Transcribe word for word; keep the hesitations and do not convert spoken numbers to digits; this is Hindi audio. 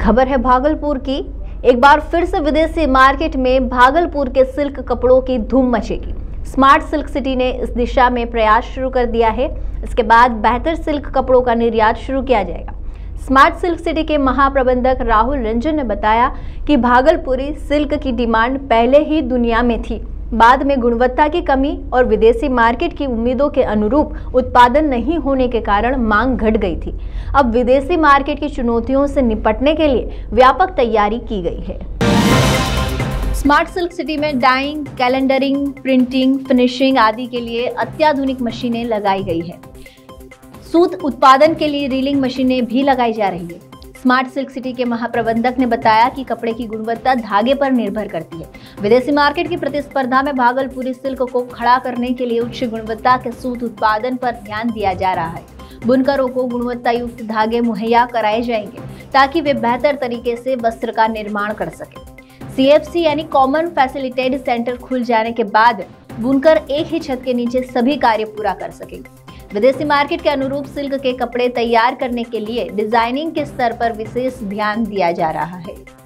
खबर है भागलपुर की। एक बार फिर से विदेशी मार्केट में भागलपुर के सिल्क कपड़ों की धूम मचेगी। स्मार्ट सिल्क सिटी ने इस दिशा में प्रयास शुरू कर दिया है। इसके बाद बेहतर सिल्क कपड़ों का निर्यात शुरू किया जाएगा। स्मार्ट सिल्क सिटी के महाप्रबंधक राहुल रंजन ने बताया कि भागलपुरी सिल्क की डिमांड पहले ही दुनिया में थी। बाद में गुणवत्ता की कमी और विदेशी मार्केट की उम्मीदों के अनुरूप उत्पादन नहीं होने के कारण मांग घट गई थी। अब विदेशी मार्केट की चुनौतियों से निपटने के लिए व्यापक तैयारी की गई है। स्मार्ट सिल्क सिटी में डाइंग, कैलेंडरिंग, प्रिंटिंग, फिनिशिंग आदि के लिए अत्याधुनिक मशीनें लगाई गई है। सूत उत्पादन के लिए रीलिंग मशीनें भी लगाई जा रही है। स्मार्ट सिल्क सिटी के महाप्रबंधक ने बताया कि कपड़े की गुणवत्ता धागे पर निर्भर करती है। विदेशी मार्केट की प्रतिस्पर्धा में भागलपुरी सिल्क को खड़ा करने के लिए उच्च गुणवत्ता के सूत उत्पादन पर ध्यान दिया जा रहा है। बुनकरों को गुणवत्ता युक्त धागे मुहैया कराए जाएंगे ताकि वे बेहतर तरीके से वस्त्र का निर्माण कर सके। सी एफ सी यानी कॉमन फैसिलिटेड सेंटर खुल जाने के बाद बुनकर एक ही छत के नीचे सभी कार्य पूरा कर सकेंगे। विदेशी मार्केट के अनुरूप सिल्क के कपड़े तैयार करने के लिए डिजाइनिंग के स्तर पर विशेष ध्यान दिया जा रहा है।